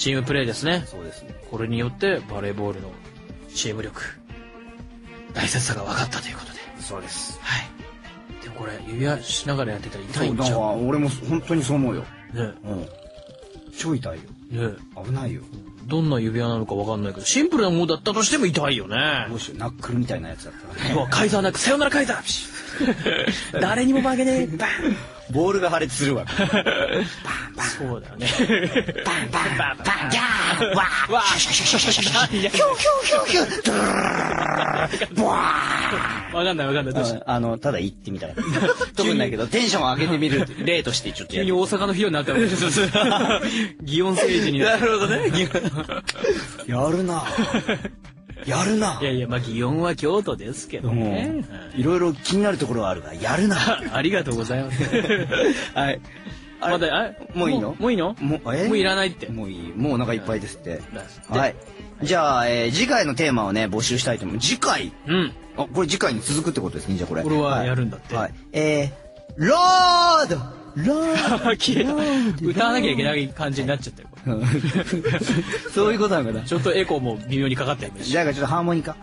チームプレーですね。 そうですね。 これによってバレーボールのチーム力、大切さが分かったということで。 そうです。 はい。でもこれ、指輪しながらやってたら痛いそう、だからんちゃう？ 俺も本当にそう思うよ。 ね。 うん。超痛いよ。 ね。 危ないよ。 どんな指輪なのか分かんないけど、シンプルなものだったとしても痛いよね。 どうしよう、ナックルみたいなやつだったらね。 うわ、カイザーナック、さよならカイザー誰にも負けねえ。バンボールが破裂するわ。 そうだよね。 バンバンバンバンギャーわーわあ、 シュシュシュシュシュシュヒューヒューヒューヒュードゥーブワわかんないわかんない。どうした？ ーただ行ってみたいな。特にないけど、テンション上げてみる例としてちょっと急に大阪の費用になったわけです。祇園政治に。なるほどね。 やるな。やるな。 いやいや、まあ、祇園は京都ですけどね。 いろいろ気になるところはあるが、やるな。 ありがとうございます。 はい。 まだ、 もういいの？ もういいの？もういらないって。 もういい。もうお腹いっぱいですって。 ははい。じゃあ、次回のテーマをね、募集したいと思う。次回？ うん。 あ、これ次回に続くってことですね、じゃあこれ。 これはやるんだって。 はい。ロード消えた。歌わなきゃいけない感じになっちゃったよ。 そういうことなのかな。 ちょっとエコーも微妙にかかったよね。 じゃあちょっとハーモニカ。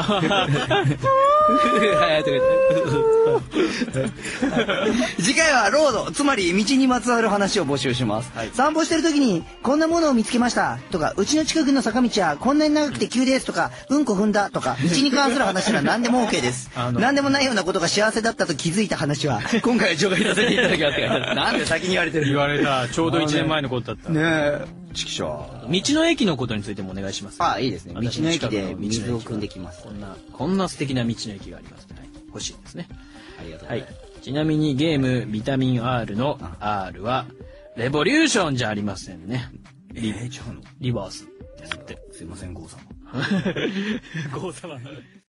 次回はロード、つまり道にまつわる話を募集します、はい、散歩してる時にこんなものを見つけましたとか、うちの近くの坂道はこんなに長くて急ですとか、うんこ踏んだとか、道に関する話なら何でも OK です何でもないようなことが幸せだったと気づいた話は今回は除外させていただきますって書いてある。なんで先に言われてる？ 言われた。ちょうど1年前のことだった。 ねえ、チキショー。 道の駅のことについてもお願いします。 あ、いいですね。道の駅で水を汲んできます。 こんな素敵な道の駅がありますね。欲しいですね。 ありがとうございます。 はい。ちなみにゲームビタミン R の R はレボリューションじゃありませんね。リバースですって。 すいません、郷様。 郷様。